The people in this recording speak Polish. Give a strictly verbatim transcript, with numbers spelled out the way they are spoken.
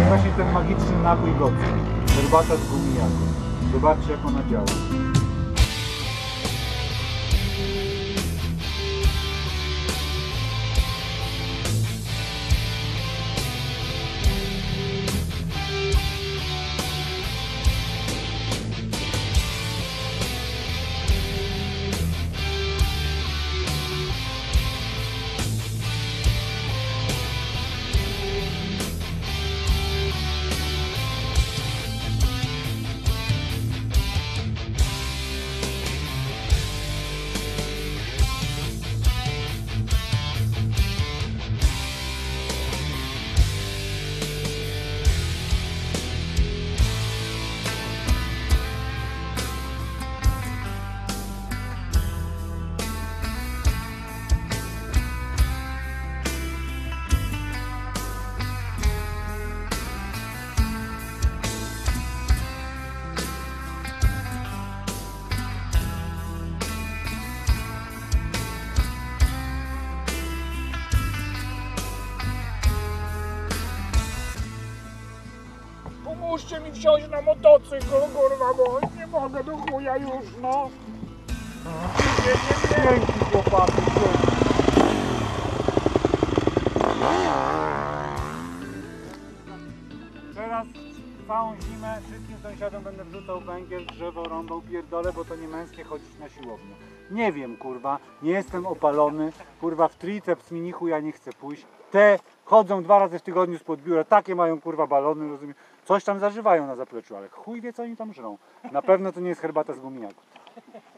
właśnie ten magiczny napój gocy. Herbata z gumi jagód. Zobaczcie, jak ona działa. Pomóżcie mi wsiąść na motocykl, kurwa, bo nie mogę do chuja już, no. Nie, nie, nie. Dzięki, chłopaki, dzięki. Teraz całą zimę wszystkim sąsiadom będę wrzucał węgiel, drzewo, rąbał, pierdolę, bo to nie męskie chodzić na siłownię. Nie wiem, kurwa, nie jestem opalony, kurwa, w triceps minichu ja nie chcę pójść. Te chodzą dwa razy w tygodniu spod biura, takie mają, kurwa, balony, rozumiem. Coś tam zażywają na zapleczu, ale chuj wie, co oni tam żrą. Na pewno to nie jest herbata z gumi jagód.